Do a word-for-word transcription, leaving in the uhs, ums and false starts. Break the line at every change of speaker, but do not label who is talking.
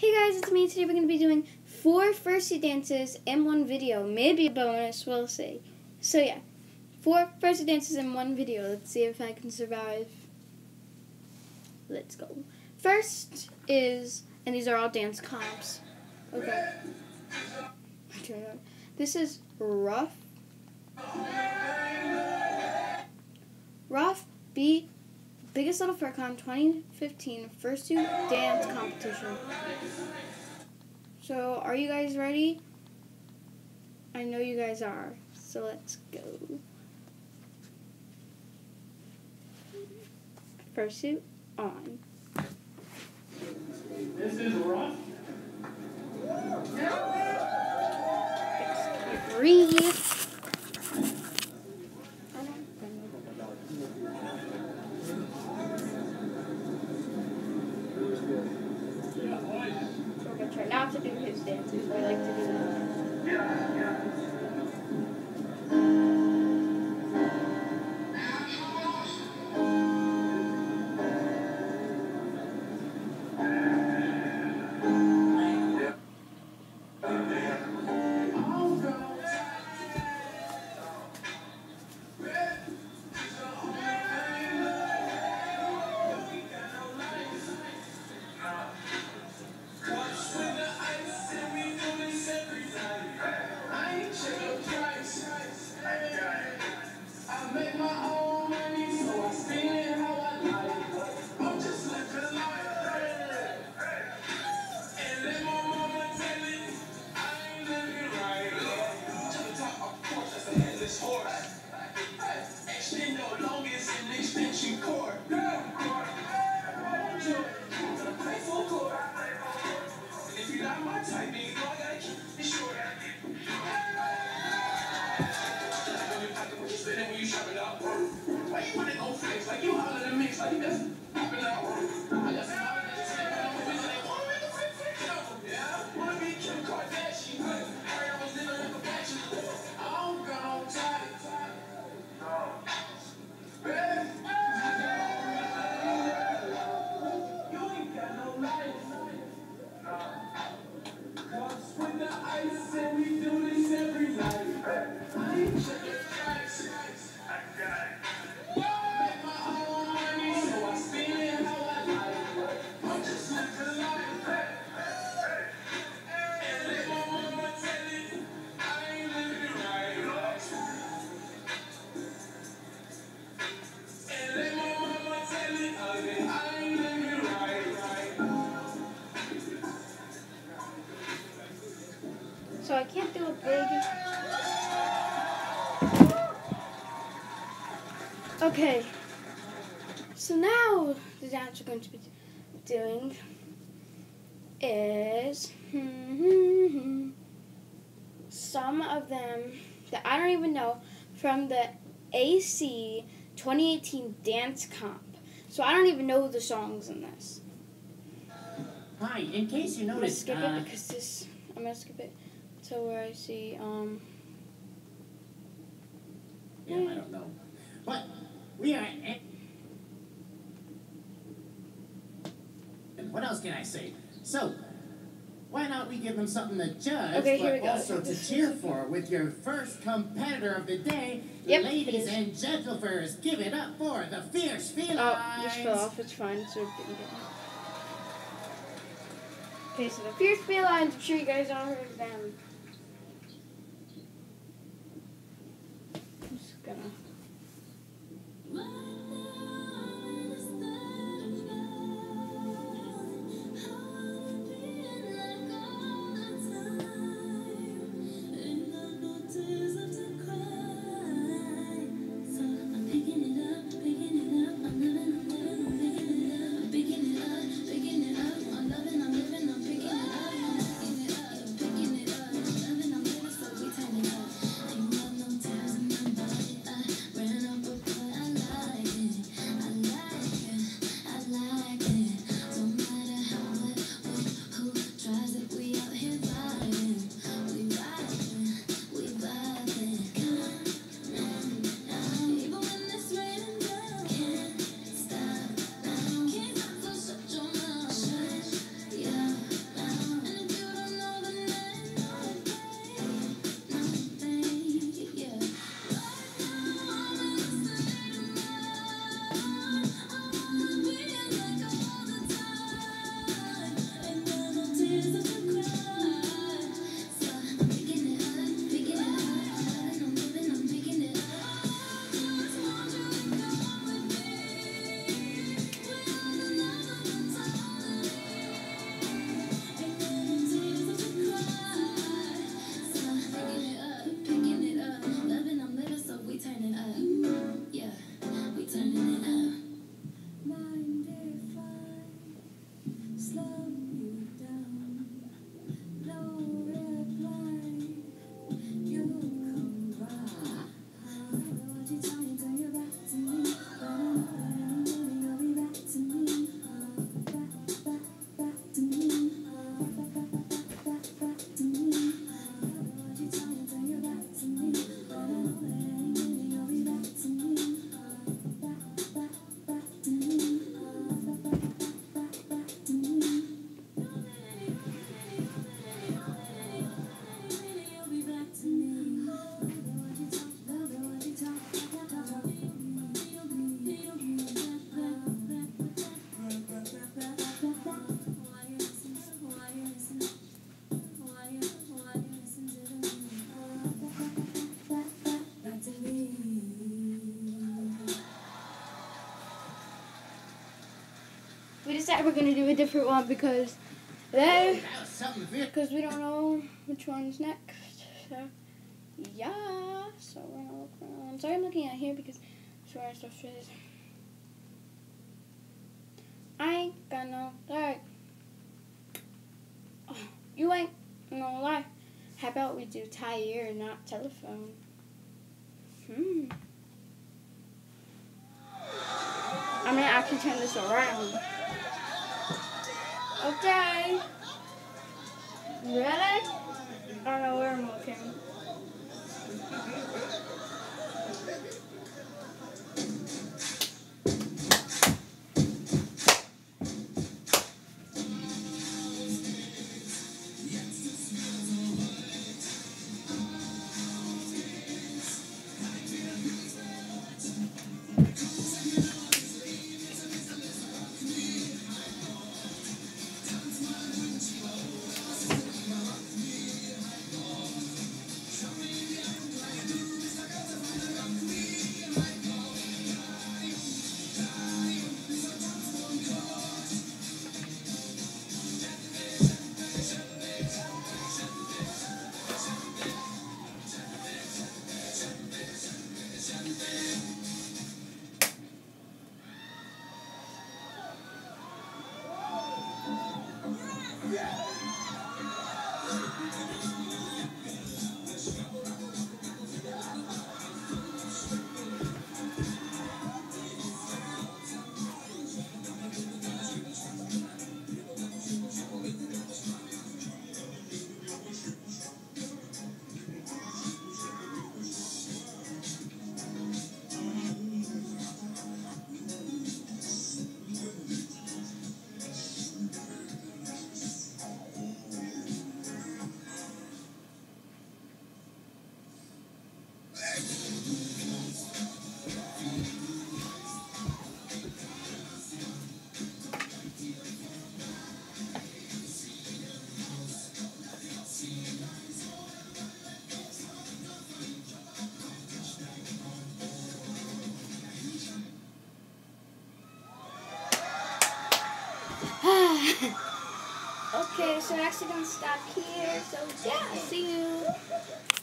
Hey guys, it's me. Today we're going to be doing four fursuit dances in one video. Maybe a bonus, we'll see. So yeah, four fursuit dances in one video. Let's see if I can survive. Let's go. First is, and these are all dance comps. Okay. This is Rough. Rough beat Biggest Little Furcon twenty fifteen fursuit dance competition. So, are you guys ready? I know you guys are. So let's go. Fursuit on.
This is Rough.
Breathe. Try not to do his dances. I like to do that.
Yeah, yeah.
So I can't do a big... Okay. So now the dance we're going to be doing is some of them that I don't even know from the A C twenty eighteen dance comp. So I don't even know the songs in this.
Hi, in case you
I'm gonna
noticed,
skip
uh,
it because this. I'm gonna skip it to where I see. Um.
yeah, I don't know. But we are. And what else can I say? So, why not we give them something to judge,
Okay, here
but
we go.
also to cheer for with your first competitor of the day,
Yep,
ladies and gentlemen. Give it up for the Fierce Felines.
Oh, just fell off. It's fine. So okay, so the Fierce Felines. I'm sure you guys all heard of them. I'm just gonna. that we're gonna do a different one because they
That was something very
because we don't know which one's next. So yeah, so we're gonna look around. I'm sorry I'm looking at here because that's where our stuff is. I ain't got no lie. Oh, you ain't no lie. How about we do tire, not telephone? Hmm. I'm gonna actually turn this around. Okay. Ready? I don't know where I'm looking. Okay, so we're actually gonna stop here. So yeah, see you.